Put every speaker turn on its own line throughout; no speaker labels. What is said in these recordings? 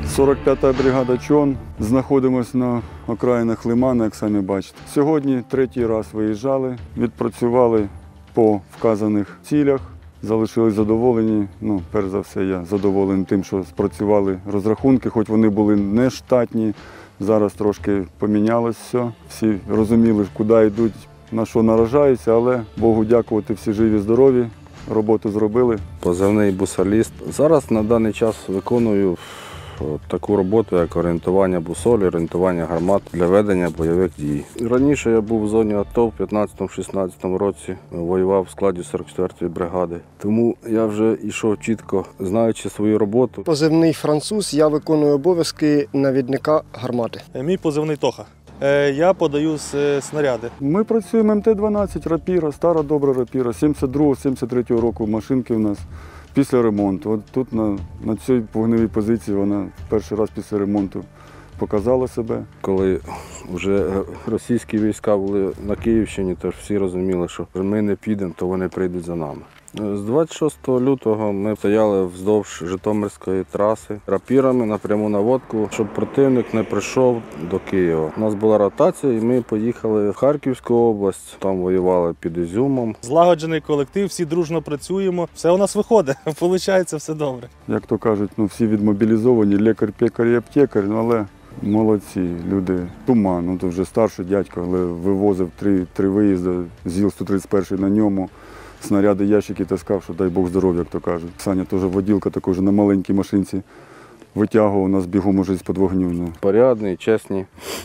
45-та бригада ЧОН. Знаходимося на окраїнах Лимана, як самі бачите. Сьогодні третій раз виїжджали, відпрацювали по вказаних цілях, залишились задоволені. Перш за все, я задоволений тим, що спрацювали розрахунки, хоч вони були не штатні. Зараз трошки помінялось все. Всі розуміли, куди йдуть, на що наражаються, але Богу дякувати, всі живі, здорові. Роботу зробили.
Позивний бусоліст. Зараз на даний час виконую таку роботу, як орієнтування бусолі, орієнтування гармат для ведення бойових дій. Раніше я був в зоні АТО в 15-16 році, воював в складі 44-ї бригади. Тому я вже йшов чітко, знаючи свою роботу.
Позивний француз, я виконую обов'язки навідника гармати.
Мій позивний Тоха. Я подаю снаряди.
Ми працюємо МТ-12, рапіра, стара добра рапіра, 72-73 року машинки у нас після ремонту. От тут на цій вогневій позиції вона перший раз після ремонту показала себе.
Коли вже російські війська були на Київщині, то всі розуміли, що ми не підемо, то вони прийдуть за нами. З 26 лютого ми стояли вздовж Житомирської траси рапірами на пряму наводку, щоб противник не прийшов до Києва. У нас була ротація і ми поїхали в Харківську область, там воювали під Ізюмом.
Злагоджений колектив, всі дружно працюємо, все у нас виходить, виходить все добре.
Як то кажуть, всі відмобілізовані, лікар, пекар і аптекар, але молодці люди. Туман, то вже старший дядько, але вивозив три виїзди, ЗІЛ-131 на ньому. Снаряди, ящики таскав, що дай Бог здоров'я, як то кажуть. Саня теж воділка, також на маленькій машинці витягував нас бігом уже з-під вогню.
Порядні, чесні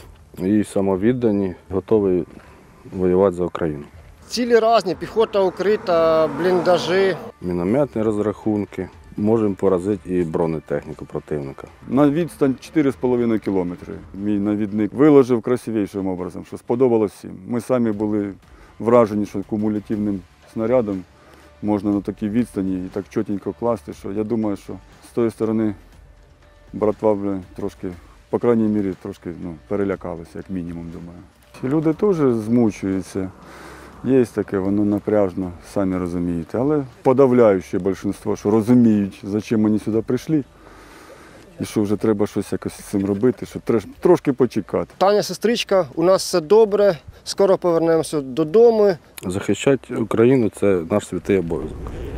і самовіддані, готові воювати за Україну.
Цілі різні, піхота укрита, бліндажі.
Мінометні розрахунки. Можемо поразити і бронетехніку противника.
На відстань 4,5 кілометри. Мій навідник виложив красивішим образом, що сподобалось всім. Ми самі були вражені, що кумулятивним снарядом можна на такій відстані і так чотенько класти, що я думаю, що з тої сторони братва трошки, по крайній мірі, трошки перелякалися, як мінімум, думаю. Люди теж змучуються. Є таке, воно напряжно, самі розумієте, але подавляюче більшість, що розуміють, за чим вони сюди прийшли, і що вже треба щось якось з цим робити, що трошки почекати.
Таня, сестричка, у нас все добре, скоро повернемося додому.
Захищати Україну – це наш святий обов'язок.